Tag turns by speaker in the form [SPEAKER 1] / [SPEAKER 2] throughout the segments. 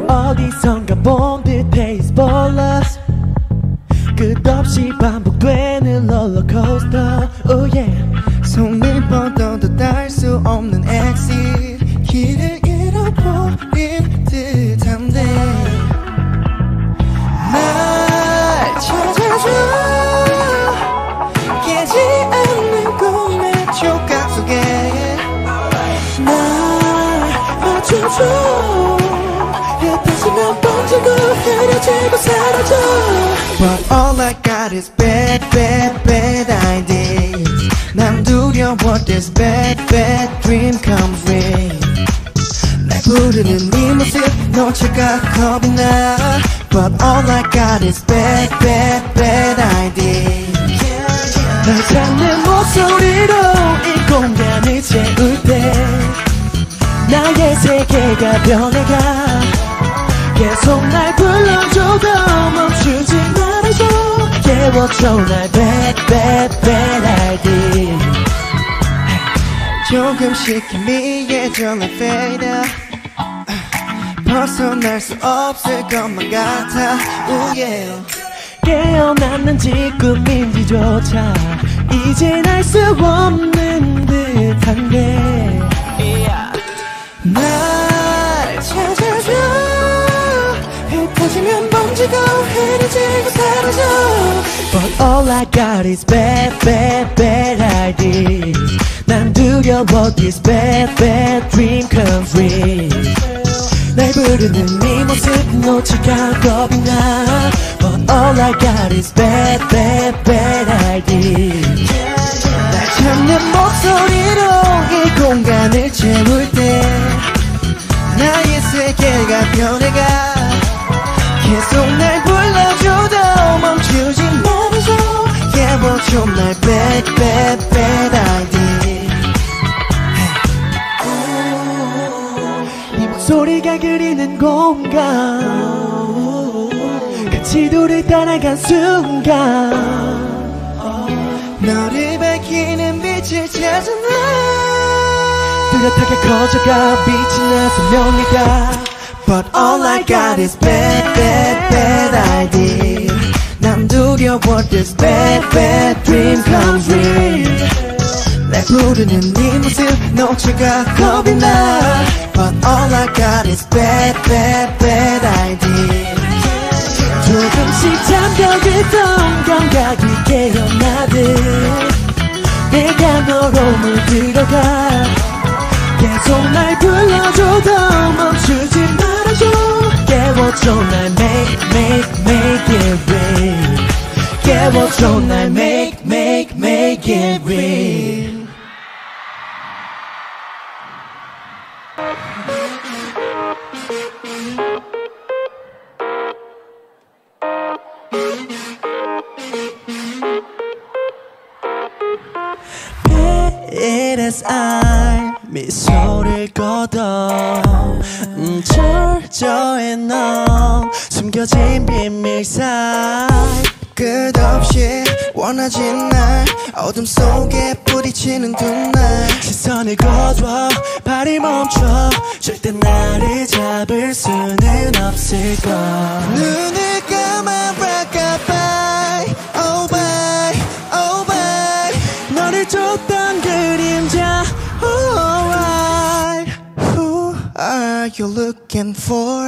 [SPEAKER 1] 어디선가 본 듯해 is ballers 끝없이 반복되는 롤러코스터 oh yeah
[SPEAKER 2] 손을 뻗어도 닿을 수 없는 exit 길을 잃어버린 듯한데 날 찾아줘 깨지 않는 꿈의 조각 속에 날 맞춰줘 흩어지면 번지고 흐려지고 사라져 But all I got is bad, bad, bad ideas 난 두려워 this bad, bad dream comes real 날 부르는 네 모습 놓칠까 겁이 나 But all I got is bad, bad, bad ideas
[SPEAKER 1] 날 찾는 목소리로 이 공간을 채울 때 나의 세계가 변해가 계속 날 불러줘도 멈추지 말아줘 깨워줘 날 bad bad bad idea
[SPEAKER 2] 조금씩 희미해져 날 fade out 벗어날 수 없을 것만 같아 Ooh yeah
[SPEAKER 1] 깨어났는지 꿈인지조차 이젠 알 수 없는 듯한데
[SPEAKER 2] 날 찾아줘 흩어지면 번지고 흐려지고 사라져
[SPEAKER 1] But all I got is bad bad bad ideas 난 두려워 this bad bad dream comes real 날 부르는 네 모습 놓칠까 겁이 나 But all I got is bad bad bad ideas
[SPEAKER 2] 날 찾는 목소리로 이 공간을 채울 때 나의 세계가 변해가 계속 날 불러줘도 멈추지 말아줘 깨워줘 날 bad bad bad idea
[SPEAKER 1] 네 목소리가 그리는 공간 같이 돌을 따라간 순간
[SPEAKER 2] 너를 밝히는 빛을 찾아 나
[SPEAKER 1] 뚜렷하게 커져가 빛이 나 선명해가
[SPEAKER 2] But all I got is bad, bad, bad idea 난 두려워 this bad, bad dream comes real 날 부르는 네 모습 놓칠까 겁이 나 But all I got is bad, bad, bad idea
[SPEAKER 1] 조금씩 잠겨있던 감각이 깨어나듯 내가 너로 물들어가 계속 날 불러줘도 멈추지 말아줘 깨워줘 날 make it real 깨워줘 날 make it real I 미소를 걷어 철저해 넌 숨겨진 비밀 사이
[SPEAKER 2] 끝없이 원하진 날 어둠 속에 부딪히는 두 날
[SPEAKER 1] 시선을 거둬 발이 멈춰 절대 나를 잡을 수는 없을까
[SPEAKER 2] 눈을 감아 rockabye oh bye oh bye
[SPEAKER 1] 너를 쫓던 그림자 alright
[SPEAKER 2] Who are you looking for?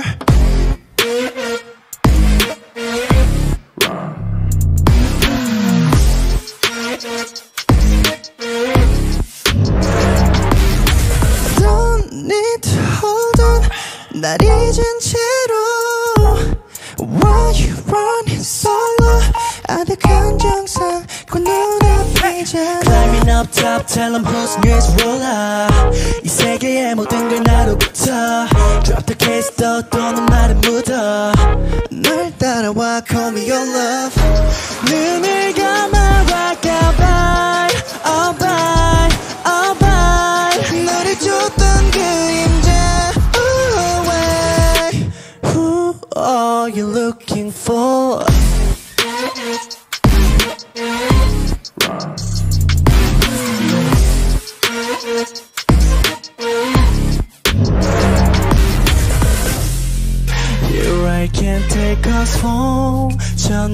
[SPEAKER 2] Don't need to hold on 날 잊은 채로 Why you running solo 아득한 정상과 눈앞이잖아
[SPEAKER 1] Climbing up top tell them who's next roller 이 세계의 모든 걸 나로부터 Drop the case 떠도는 말은 묻어
[SPEAKER 2] 널 따라와 call me your love
[SPEAKER 1] 눈을 감아 rockabye oh bye oh bye
[SPEAKER 2] 너를 쫓던 그림자 oh why
[SPEAKER 1] Who are you looking for?
[SPEAKER 2] can't take us home 저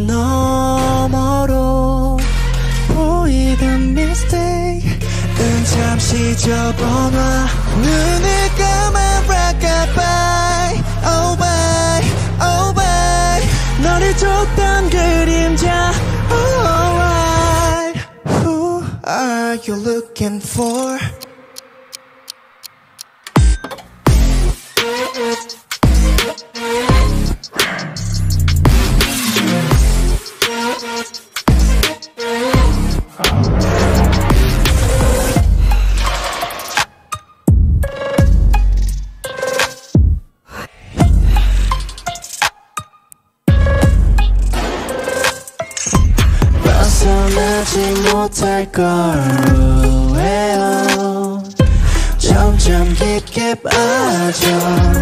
[SPEAKER 2] 너머로 보이던 mistake 은 잠시 접어놔 눈을 감아 rockabye oh bye oh bye 너를 줬던 그림자 alright who are you looking for 벗어나지 못할 걸 왜요 점점 깊게 빠져